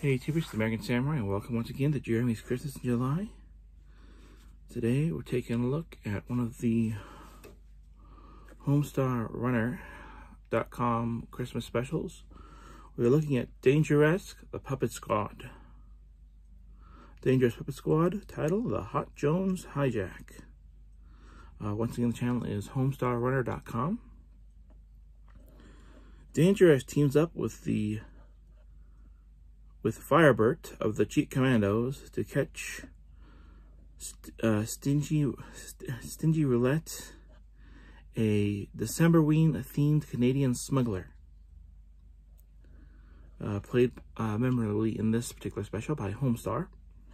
Hey YouTubers, it's the American Samurai, and welcome once again to Jeremy's Christmas in July. Today we're taking a look at one of the HomestarRunner.com Christmas specials. We're looking at Dangeresque, the Puppet Squad. Dangerous Puppet Squad, title, The Hot Jones Hijack. Once again, the channel is HomestarRunner.com. Dangerous teams up with Firebert of the Cheat Commandos to catch Stingy Roulette, a Decemberween-themed Canadian smuggler. Played memorably in this particular special by Homestar.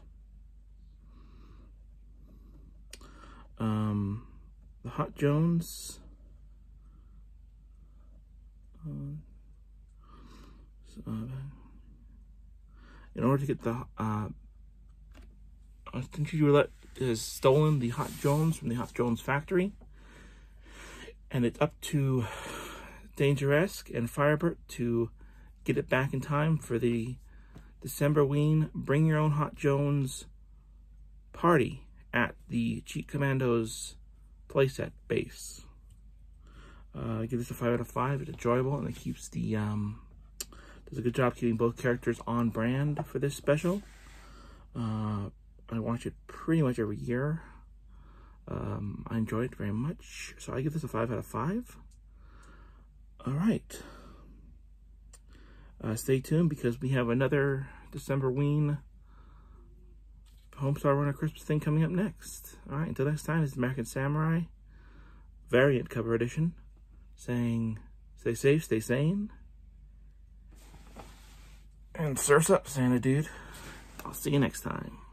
The Hot Jones. In order to get the Stingy Roulette has stolen the Hot Jones from the Hot Jones factory, and it's up to Dangeresque and Firebert to get it back in time for the Decemberween Bring Your Own Hot Jones party at the Cheat Commandos playset base. I give this a 5 out of 5. It's enjoyable, and it keeps the does a good job keeping both characters on brand for this special. I watch it pretty much every year. I enjoy it very much, so I give this a 5 out of 5. All right. Stay tuned because we have another Decemberween Homestar Runner Christmas thing coming up next. All right, until next time, this is American Samurai variant cover edition saying, stay safe, stay sane. And surf's up, Santa dude. I'll see you next time.